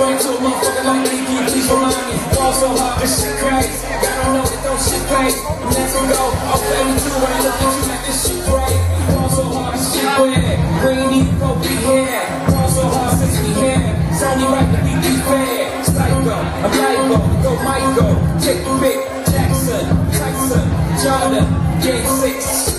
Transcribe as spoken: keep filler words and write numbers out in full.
Run to a motherfucker like me, can you please remind me? Fall so hard, this shit crazy. Y'all don't know that don't shit crazy. Let's go, okay, we do when I look at you like this shit great. Fall so hard, this shit weird. We ain't even go be here. Fall so hard since we here. It's only right that we be fair. Psycho, I'm Ligo, go Michael. Take the pick, Jackson, Tyson, Jordan, Game six.